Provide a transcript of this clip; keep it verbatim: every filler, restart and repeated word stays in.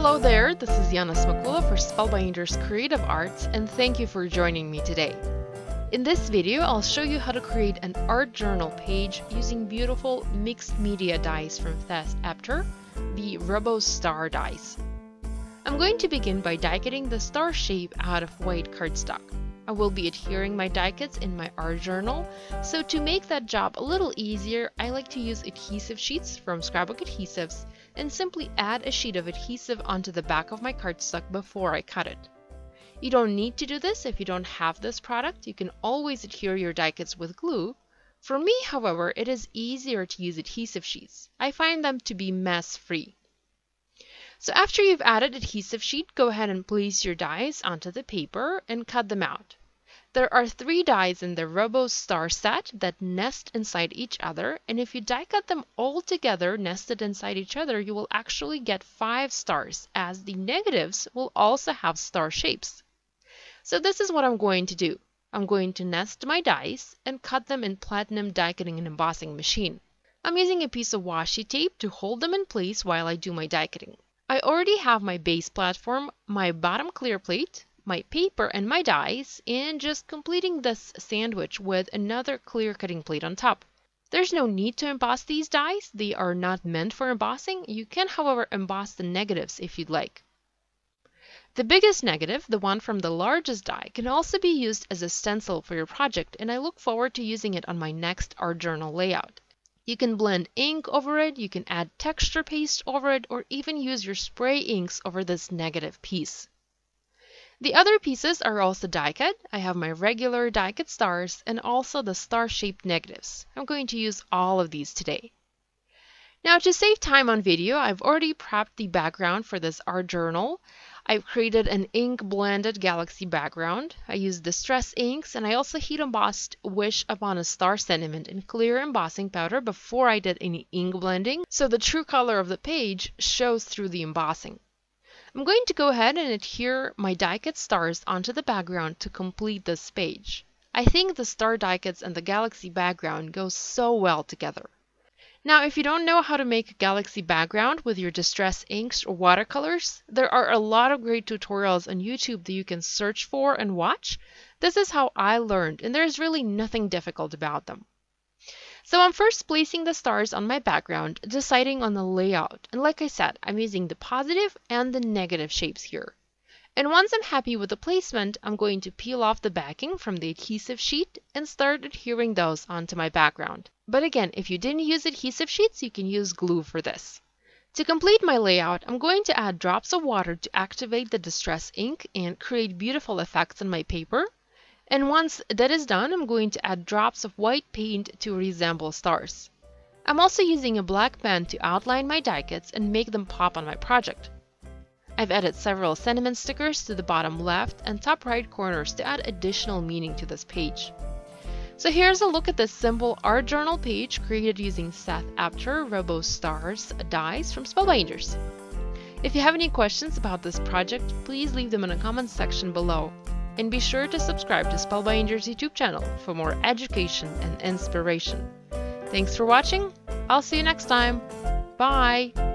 Hello there, this is Yana for Spellbinders Creative Arts, and thank you for joining me today. In this video, I'll show you how to create an art journal page using beautiful mixed media dies from Seth Apter, the Robo star dies. I'm going to begin by die cutting the star shape out of white cardstock. I will be adhering my die cuts in my art journal, so to make that job a little easier, I like to use adhesive sheets from Scrapbook Adhesives and simply add a sheet of adhesive onto the back of my cardstock before I cut it. You don't need to do this if you don't have this product. You can always adhere your die cuts with glue. For me, however, it is easier to use adhesive sheets. I find them to be mess-free. So after you've added adhesive sheet, go ahead and place your dies onto the paper and cut them out. There are three dies in the Robo star set that nest inside each other, and if you die cut them all together nested inside each other, you will actually get five stars, as the negatives will also have star shapes. So this is what I'm going to do. I'm going to nest my dies and cut them in platinum die cutting and embossing machine. I'm using a piece of washi tape to hold them in place while I do my die cutting. I already have my base platform, my bottom clear plate, my paper and my dies, and just completing this sandwich with another clear cutting plate on top. There's no need to emboss these dies. They are not meant for embossing. You can, however, emboss the negatives if you'd like. The biggest negative, the one from the largest die, can also be used as a stencil for your project, and I look forward to using it on my next art journal layout. You can blend ink over it, you can add texture paste over it, or even use your spray inks over this negative piece. The other pieces are also die cut. I have my regular die cut stars and also the star-shaped negatives. I'm going to use all of these today. Now, to save time on video, I've already prepped the background for this art journal. I've created an ink-blended galaxy background. I used distress inks, and I also heat embossed Wish Upon a Star sentiment in clear embossing powder before I did any ink blending, so the true color of the page shows through the embossing. I'm going to go ahead and adhere my die cut stars onto the background to complete this page. I think the star die cuts and the galaxy background go so well together. Now, if you don't know how to make a galaxy background with your distress inks or watercolors, there are a lot of great tutorials on YouTube that you can search for and watch. This is how I learned, and there's really nothing difficult about them. So I'm first placing the stars on my background, deciding on the layout. And like I said, I'm using the positive and the negative shapes here. And once I'm happy with the placement, I'm going to peel off the backing from the adhesive sheet and start adhering those onto my background. But again, if you didn't use adhesive sheets, you can use glue for this. To complete my layout, I'm going to add drops of water to activate the distress ink and create beautiful effects on my paper. And once that is done, I'm going to add drops of white paint to resemble stars. I'm also using a black pen to outline my die cuts and make them pop on my project. I've added several sentiment stickers to the bottom left and top right corners to add additional meaning to this page. So here's a look at this simple art journal page created using Seth Apter Robo Stars dies from Spellbinders. If you have any questions about this project, please leave them in the comments section below. And be sure to subscribe to Spellbinders YouTube channel for more education and inspiration. Thanks for watching. I'll see you next time. Bye!